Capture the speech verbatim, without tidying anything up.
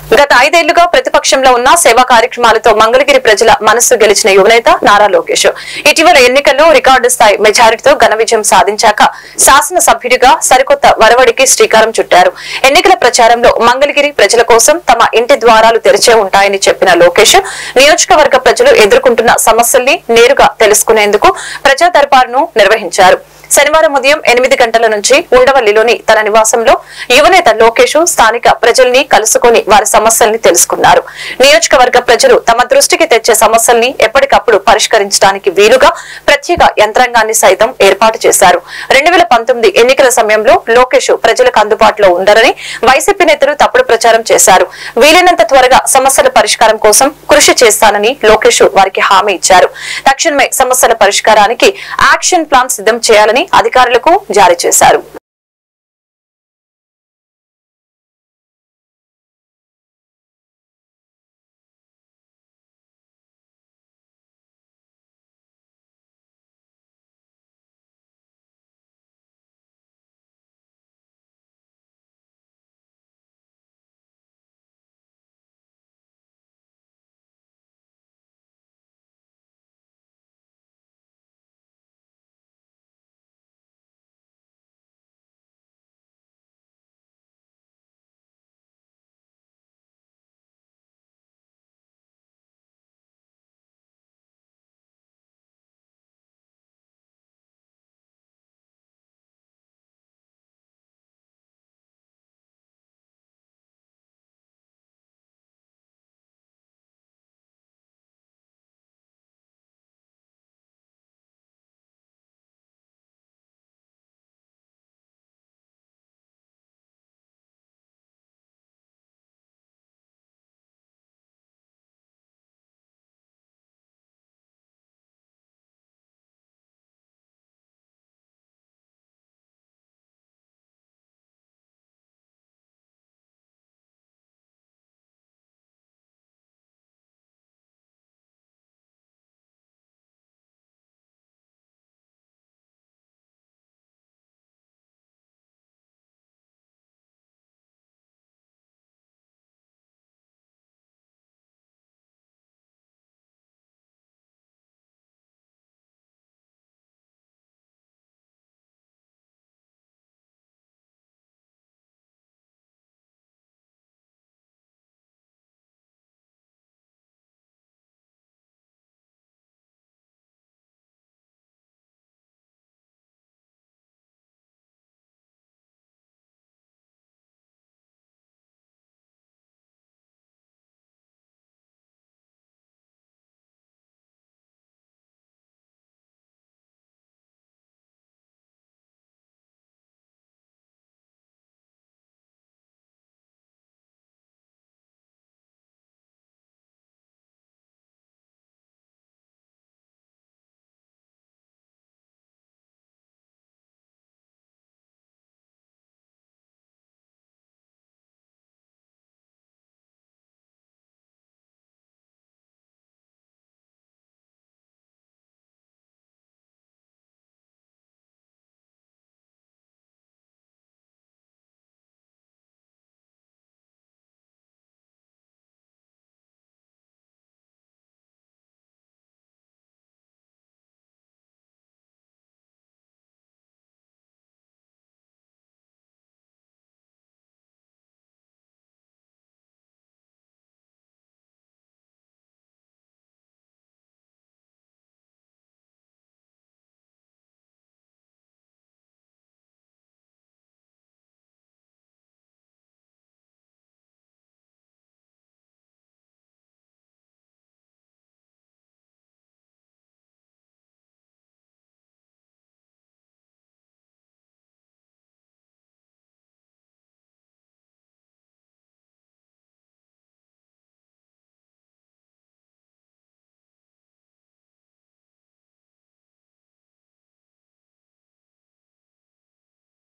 గత ఐదేళ్లుగా ప్రతిపక్షంలో ఉన్న సేవా కార్యక్రమాలతో మంగళగిరి ప్రజల మనస్సు గెలిచిన యువనేత నారా లోకేష్ ఇటీవల ఎన్నికల్లో రికార్డు స్థాయి మెజారిటీతో ఘన విజయం సాధించాక శాసనసభ్యుడిగా సరికొత్త వరవడికి శ్రీకారం చుట్టారు. ఎన్నికల ప్రచారంలో మంగళగిరి ప్రజల కోసం తమ ఇంటి ద్వారాలు తెరిచే ఉంటాయని చెప్పిన లోకేష్ నియోజకవర్గ ప్రజలు ఎదుర్కొంటున్న సమస్యల్ని నేరుగా తెలుసుకునేందుకు ప్రజా దర్బార్ను నిర్వహించారు. శనివారం ఉదయం ఎనిమిది గంటల నుంచి ఉండవల్లిలోని తన నివాసంలో యువనేత లోకేష్ స్థానిక ప్రజల్ని కలుసుకుని వారి సమస్యల్ని తెలుసుకున్నారు. నియోజకవర్గ ప్రజలు తమ దృష్టికి తెచ్చే సమస్యల్ని ఎప్పటికప్పుడు పరిష్కరించడానికి వీలుగా ప్రత్యేక యంత్రాంగాన్ని సైతం ఏర్పాటు చేశారు. రెండు వేల పంతొమ్మిది ఎన్నికల సమయంలో లోకేష్ ప్రజలకు అందుబాటులో ఉండరని వైసీపీ నేతలు తప్పుడు ప్రచారం చేశారు. వీలైనంత త్వరగా సమస్యల పరిష్కారం కోసం కృషి చేస్తానని లోకేష్ వారికి హామీ ఇచ్చారు. తక్షణమే సమస్యల పరిష్కారానికి యాక్షన్ ప్లాన్ సిద్ధం చేయాలని అధికారులకు జారీ చేశారు.